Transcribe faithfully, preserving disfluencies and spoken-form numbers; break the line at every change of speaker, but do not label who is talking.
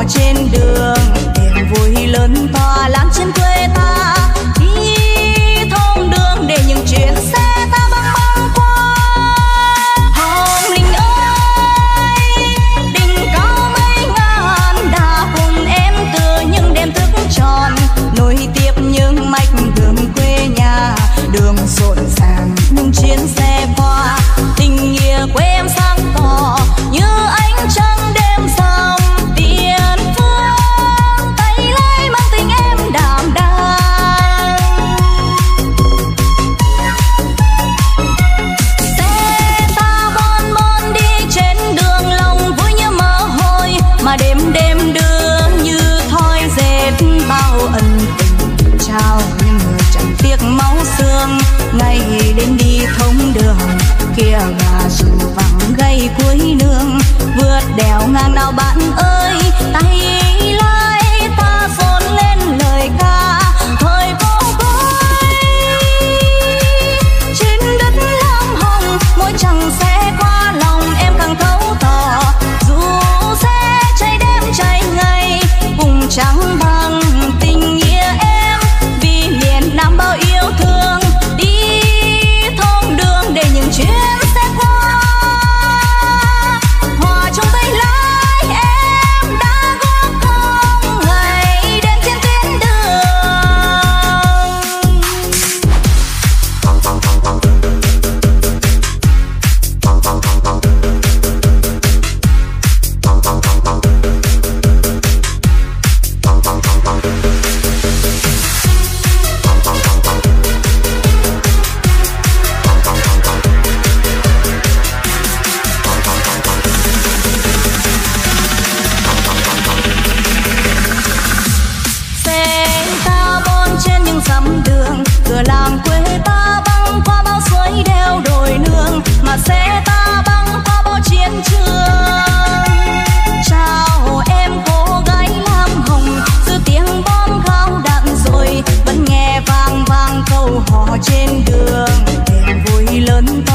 trên đường, niềm vui lớn to lan trên quê ta. Đi thông đường để những chuyến xe ta băng băng qua. Hồng Linh ơi, đỉnh cao mấy ngàn đã cùng em từ những đêm thức tròn, nối tiếp những mạch đường quê nhà. Đường rộn ràng những chuyến xe qua, tình nghĩa quê em sáng tỏ như ánh trăng đêm rằm. Tiền phương tay lái mang tình em đảm đang. Xe ta bon bon đi trên đường, lòng vui như mơ hồi, mà đêm đêm đưa như thoi dệt bao ân tình trao những người chẳng tiếc máu xương. Ngày đêm đi thông đường kia gà dù vắng gây cuối nương, vượt đèo ngang nào bạn ơi, tay lái ta dồn lên lời ca thời vô cuối. Trên đất lam hồng mỗi chặng xe qua, lòng em càng thấu tỏ. Dù xe chạy đêm chạy ngày cùng chẳng bằng tình nghĩa em, vì miền Nam bao yêu thương. Đi thông đường để những chuyến xe qua, hòa trong tay lái em đã góp công ngày đêm trên tuyến đường. Dặm đường cửa làng quê ta băng qua bao suối đeo đồi nương, mà xe ta băng qua bao chiến trường. Chào em cô gái lam hồng, giữa tiếng bom gao đạn rồi vẫn nghe vang vang câu hò trên đường. Niềm vui lớn